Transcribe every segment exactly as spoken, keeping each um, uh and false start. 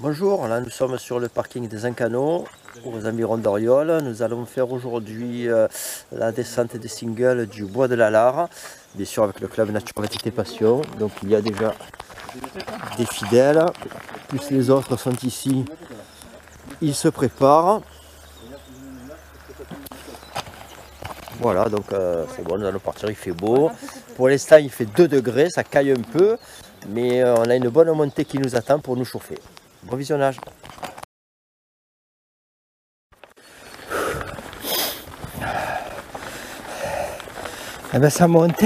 Bonjour, là nous sommes sur le parking des Incano, aux environs d'Oriol. Nous allons faire aujourd'hui euh, la descente des singles du Bois de la Lare, bien sûr avec le club Nature Passion. Donc il y a déjà des fidèles, plus les autres sont ici, ils se préparent. Voilà, donc euh, c'est bon, nous allons partir, il fait beau. Pour l'instant il fait deux degrés, ça caille un peu, mais euh, on a une bonne montée qui nous attend pour nous chauffer. Bon visionnage. Eh ben ça monte.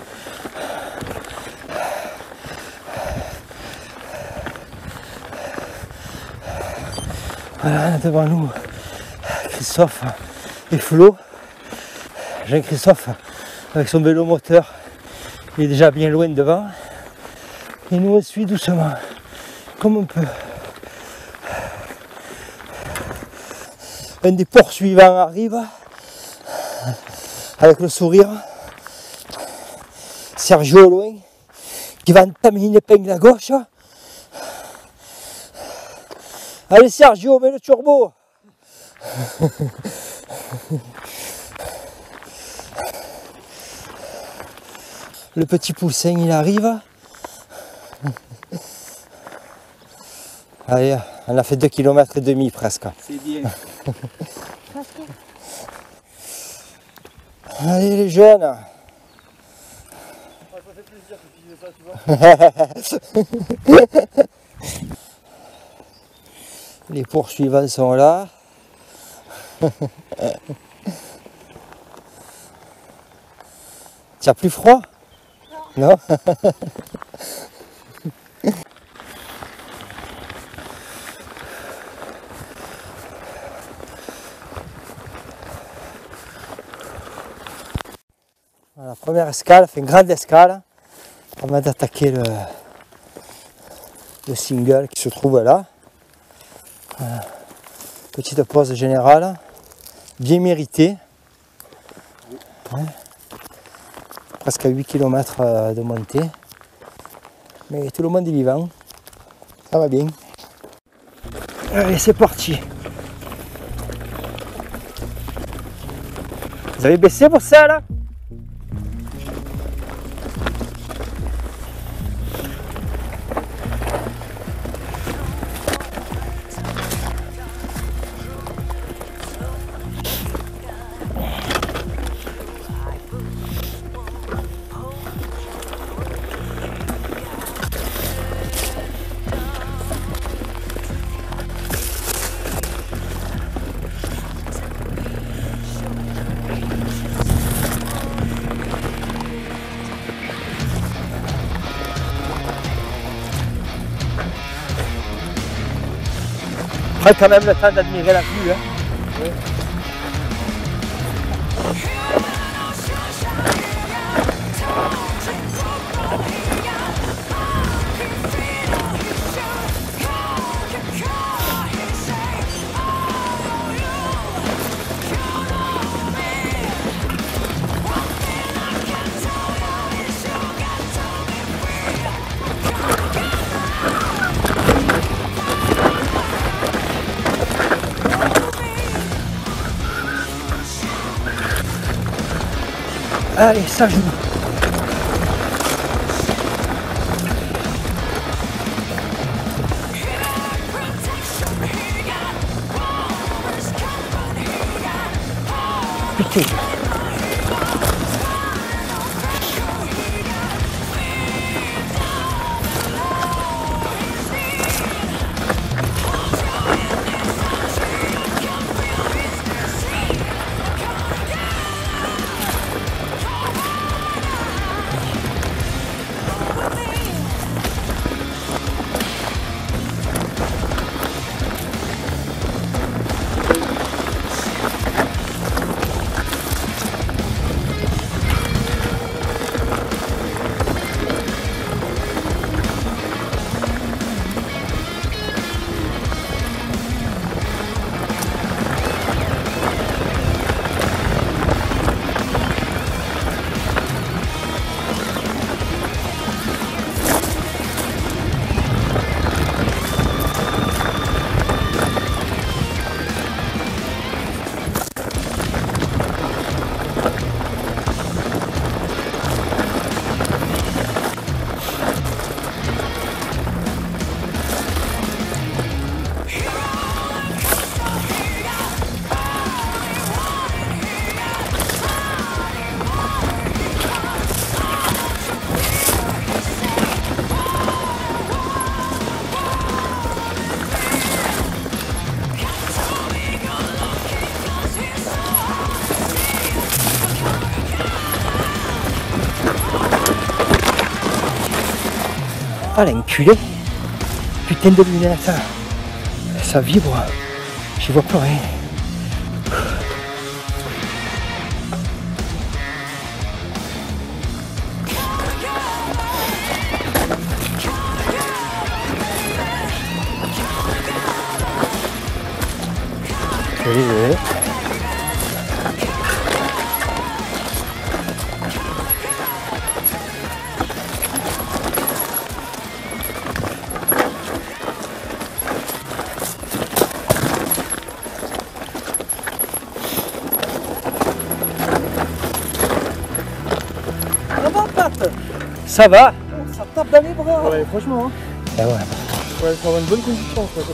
Voilà, devant nous, Christophe et Flo. Jean-Christophe, avec son vélo moteur, il est déjà bien loin devant. Et nous on suit doucement, comme on peut. Un des poursuivants arrive, avec le sourire. Sergio au loin, qui va entamer une épingle à gauche. Allez Sergio, mets le turbo. Le petit poussin il arrive. Allez, on a fait deux kilomètres et demi presque. C'est bien. Allez les jeunes. Les poursuivants sont là. Tu as plus froid? Non, non. La première escale, fait une grande escale avant d'attaquer le, le single qui se trouve là. Voilà. Petite pause générale, bien méritée. Ouais. Presque à huit kilomètres de montée. Mais tout le monde est vivant. Ça va bien. Allez, c'est parti. Vous avez baissé pour ça là? Prends quand même le temps d'admirer la vue. Hein. Oui. Allez, ça joue. Piqué. Ah l'enculé. Putain de lunettes. Ça vibre. J'y vois plus rien. Je suis désolé. Ça va? Ça tape dans les bras. Ouais, franchement. Hein. Ah ouais. Ouais, ça va une bonne consistance. Quoi.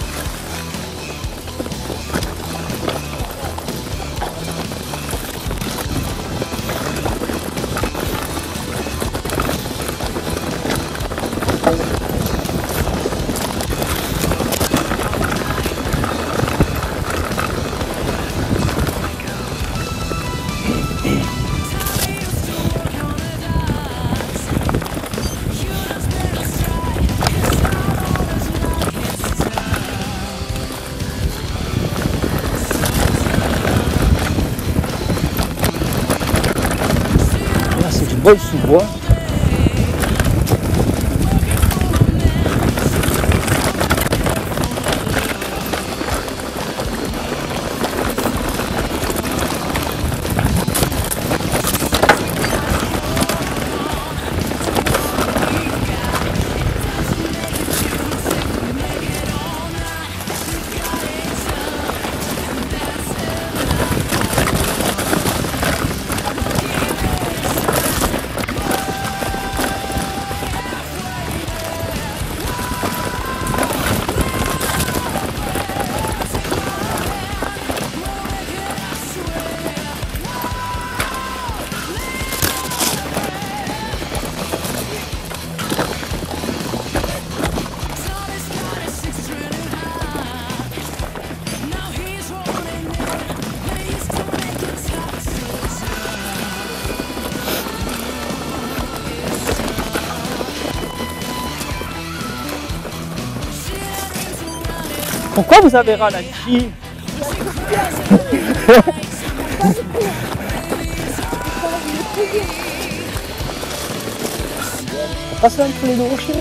Bon sous-bois. Pourquoi vous avez ralenti? Passe entre les deux rochers.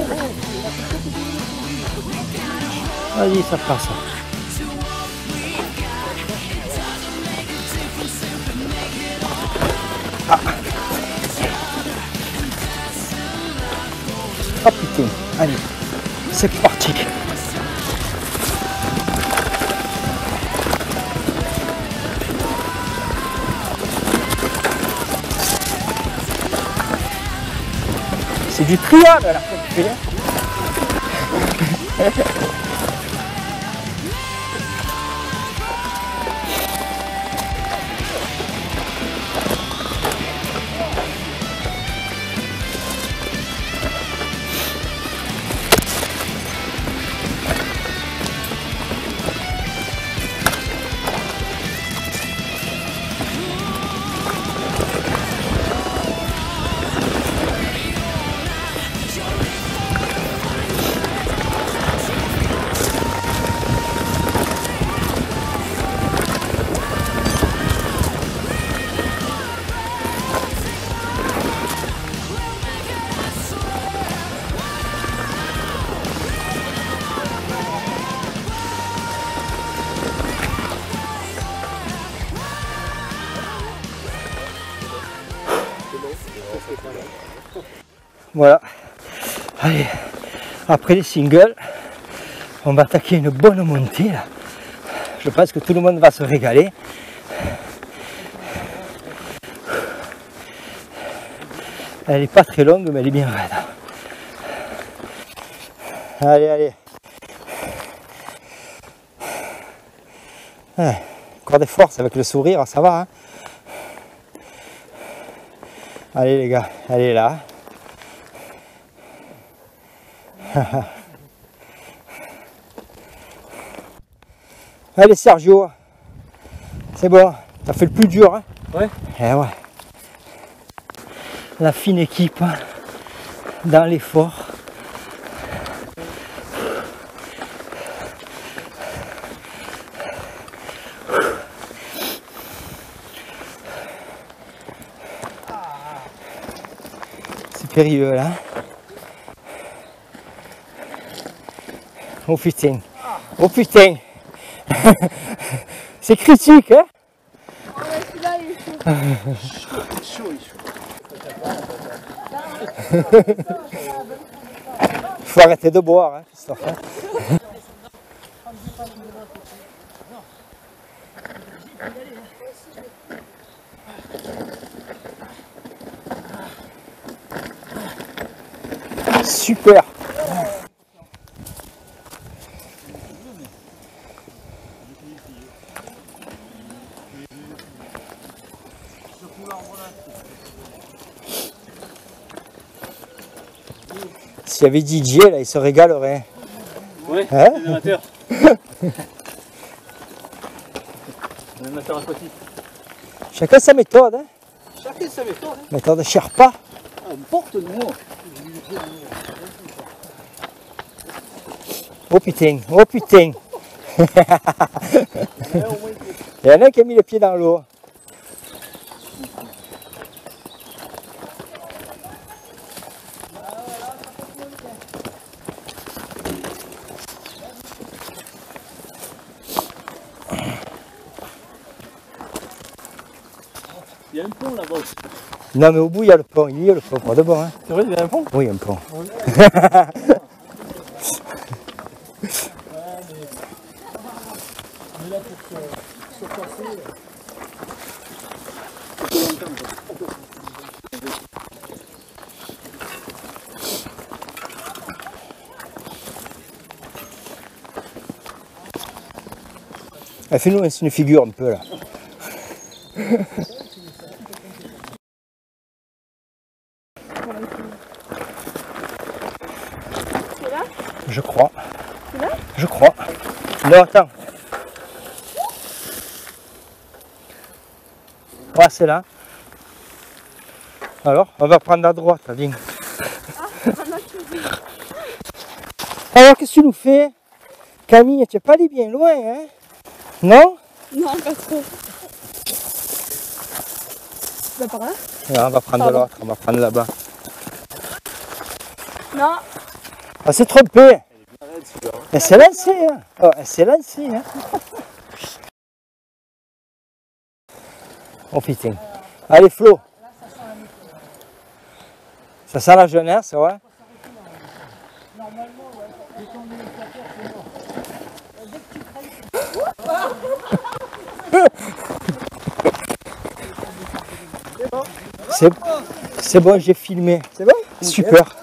Vas-y, ça passe. Ah. Ah putain, allez, c'est parti. C'est du trial là, tu fais là. Voilà. Allez, après les singles, on va attaquer une bonne montée là. Je pense que tout le monde va se régaler. Elle n'est pas très longue, mais elle est bien raide. Allez, allez. Ouais, encore des forces avec le sourire, ça va. Hein, allez les gars, allez là. Allez Sergio, c'est bon, t'as fait le plus dur. Hein. Ouais. Eh ouais. La fine équipe dans l'effort. périlleux là. Oh putain. Oh putain. C'est critique, hein? Oh, ouais, celui-là, il est chaud. Il faut arrêter de boire, hein, Christophe, hein. Super. S'il y avait D J là, il se régalerait. Ouais, Hein? un amateur. Un amateur aquatique. Chacun sa méthode, hein. Chacun sa méthode. Hein. Méthode Sherpa. Ah, porte-nous. Oh putain, oh putain. Il y en a un qui a mis le pied dans l'eau. Il y a un pont là-bas aussi. Non mais au bout il y a le pont, il y a le pont, pas de bon, hein. C'est vrai, il y a un pont? Oui, il y a un pont. Ah, fais-nous une figure un peu là. C'est là? Je crois. C'est là? Je crois. Non, attends. Ouais, c'est là. Alors, on va prendre à droite, Aline. Alors, qu'est-ce que tu nous fais? Camille, tu n'es pas allé bien loin, hein? Non? Non, pas trop. Bah, par là? Non, on va prendre Pardon. l'autre, on va prendre là-bas. Non. Ah, c'est trompé. Elle s'est lancée, hein? Oh, elle s'est lancée, hein? Oh putain. Allez, Flo. Ça sent la jeunesse, ouais. C'est c'est bon, j'ai filmé. C'est bon? Super.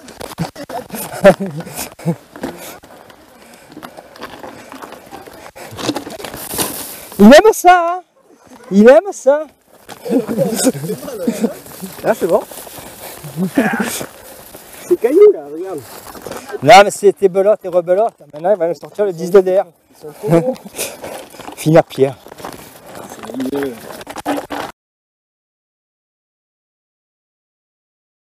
Il aime ça, hein? Il aime ça. Là, c'est bon. C'est caillou là, regarde. Non, mais c'était belote et rebelote. Maintenant, il va nous sortir le dix de D R. Finir Pierre. C'est